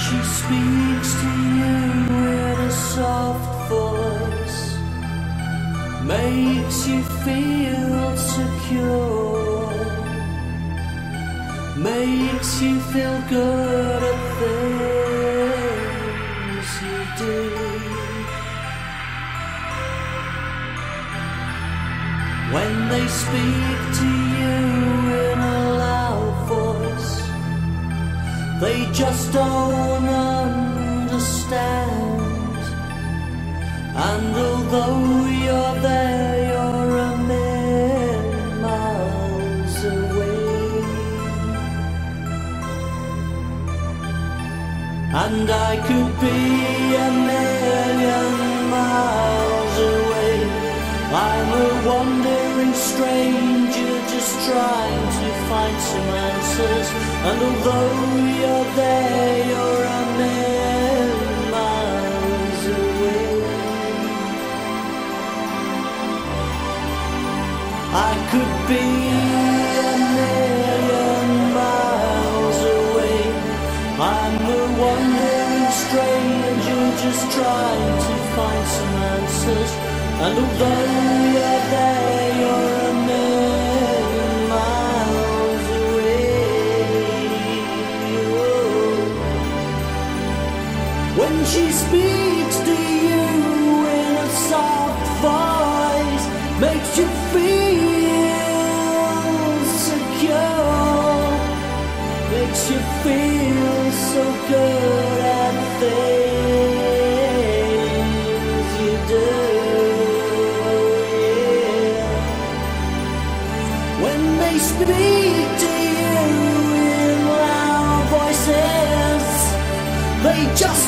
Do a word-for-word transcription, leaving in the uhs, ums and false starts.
she speaks to you in a soft voice, makes you feel secure, makes you feel good at things you do. When they speak to you in a loud voice, they just don't understand. And although you're there, you're a million miles away. And I could be a million miles away. I'm a wandering stranger just trying to find some answers. And although you're there, you're a million miles away. I could be a million miles away. I'm a wandering stranger just trying to find some answers. And although you're there, you're a million miles away. Oh. When she speaks to you in a soft voice, makes you feel secure, makes you feel so good at things you do. They speak to you in loud voices, they just